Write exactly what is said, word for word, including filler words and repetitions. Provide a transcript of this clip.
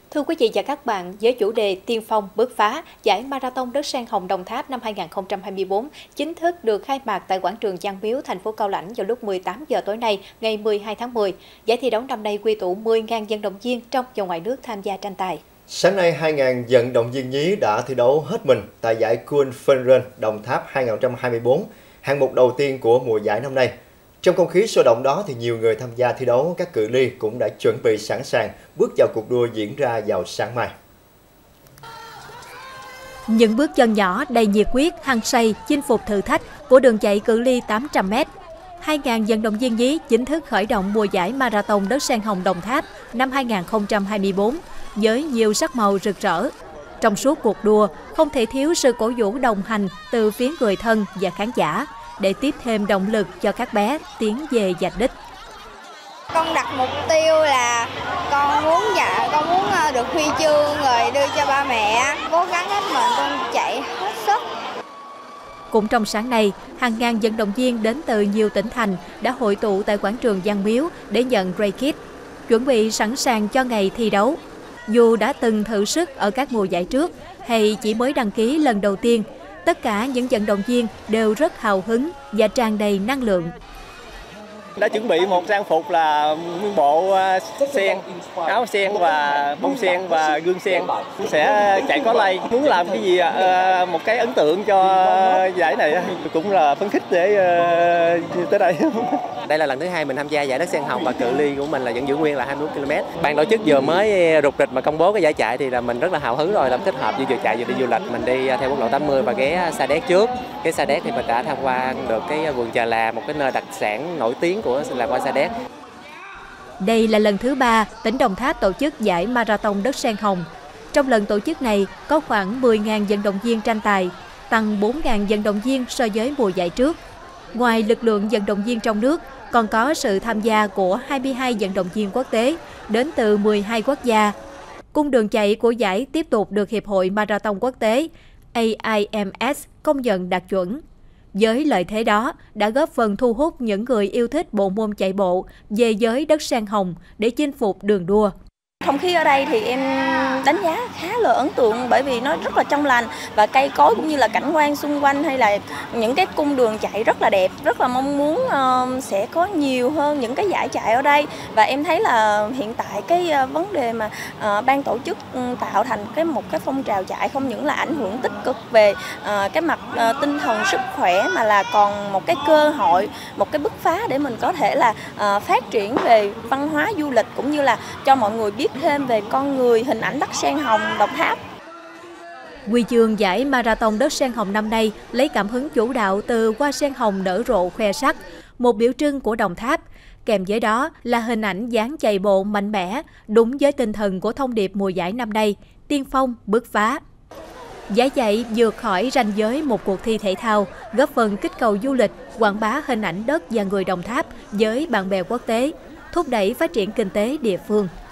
Thưa quý vị và các bạn, với chủ đề Tiên phong bứt phá, giải Marathon Đất Sen Hồng Đồng Tháp năm hai nghìn không trăm hai mươi tư chính thức được khai mạc tại quảng trường Văn Miếu, thành phố Cao Lãnh vào lúc mười tám giờ tối nay, ngày mười hai tháng mười. Giải thi đấu năm nay quy tụ mười nghìn vận động viên trong và ngoài nước tham gia tranh tài. Sáng nay, hai nghìn vận động viên nhí đã thi đấu hết mình tại giải Cool Fun Run Đồng Tháp hai nghìn không trăm hai mươi tư, hạng mục đầu tiên của mùa giải năm nay. Trong không khí sôi động đó thì nhiều người tham gia thi đấu các cự ly cũng đã chuẩn bị sẵn sàng bước vào cuộc đua diễn ra vào sáng mai. Những bước chân nhỏ đầy nhiệt huyết, hăng say, chinh phục thử thách của đường chạy cự ly tám trăm mét. hai nghìn vận động viên nhí chính thức khởi động mùa giải Marathon Đất Sen Hồng Đồng Tháp năm hai nghìn không trăm hai mươi tư với nhiều sắc màu rực rỡ. Trong suốt cuộc đua, không thể thiếu sự cổ vũ đồng hành từ phía người thân và khán giả để tiếp thêm động lực cho các bé tiến về vạch đích. Con đặt mục tiêu là con muốn dạ con muốn được huy chương rồi đưa cho ba mẹ, cố gắng hết mình, con chạy hết sức. Cũng trong sáng nay, hàng ngàn vận động viên đến từ nhiều tỉnh thành đã hội tụ tại quảng trường Văn Miếu để nhận Race Kit, chuẩn bị sẵn sàng cho ngày thi đấu. Dù đã từng thử sức ở các mùa giải trước hay chỉ mới đăng ký lần đầu tiên, tất cả những vận động viên đều rất hào hứng và tràn đầy năng lượng. Đã chuẩn bị một trang phục là nguyên bộ sen, áo sen và bông sen và gương sen. Sẽ chạy có lay, muốn làm cái gì một cái ấn tượng cho giải này, cũng là phấn khích để tới đây. Đây là lần thứ hai mình tham gia giải Đất Sen Hồng và cự ly của mình là vẫn giữ nguyên là hai mươi mốt ki lô mét. Ban tổ chức vừa mới rục rịch mà công bố cái giải chạy thì là mình rất là hào hứng rồi, làm kết hợp vừa chạy vừa đi du lịch. Mình đi theo quốc lộ tám mươi và ghé Sa Đéc trước. Cái Sa Đéc thì mình đã tham quan được cái vườn Trà Là, một cái nơi đặc sản nổi tiếng của làng hoa Sa Đéc. Đây là lần thứ ba tỉnh Đồng Tháp tổ chức giải Marathon Đất Sen Hồng. Trong lần tổ chức này có khoảng mười nghìn vận động viên tranh tài, tăng bốn nghìn vận động viên so với mùa giải trước. Ngoài lực lượng vận động viên trong nước, còn có sự tham gia của hai mươi hai vận động viên quốc tế đến từ mười hai quốc gia. Cung đường chạy của giải tiếp tục được Hiệp hội Marathon Quốc tế A I M S công nhận đạt chuẩn. Với lợi thế đó đã góp phần thu hút những người yêu thích bộ môn chạy bộ về với Đất Sen Hồng để chinh phục đường đua. Không khí ở đây thì em đánh giá khá là ấn tượng bởi vì nó rất là trong lành và cây cối cũng như là cảnh quan xung quanh hay là những cái cung đường chạy rất là đẹp. Rất là mong muốn uh, sẽ có nhiều hơn những cái giải chạy ở đây, và em thấy là hiện tại cái uh, vấn đề mà uh, ban tổ chức um, tạo thành cái một cái phong trào chạy không những là ảnh hưởng tích cực về uh, cái mặt uh, tinh thần sức khỏe mà là còn một cái cơ hội, một cái bứt phá để mình có thể là uh, phát triển về văn hóa du lịch cũng như là cho mọi người biết thêm về con người, hình ảnh Đất Sen Hồng Đồng Tháp. Huy chương giải Marathon Đất Sen Hồng năm nay lấy cảm hứng chủ đạo từ hoa sen hồng nở rộ khoe sắc, một biểu trưng của Đồng Tháp. Kèm với đó là hình ảnh dáng chạy bộ mạnh mẽ, đúng với tinh thần của thông điệp mùa giải năm nay, tiên phong bứt phá. Giải chạy vượt khỏi ranh giới một cuộc thi thể thao, góp phần kích cầu du lịch, quảng bá hình ảnh đất và người Đồng Tháp với bạn bè quốc tế, thúc đẩy phát triển kinh tế địa phương.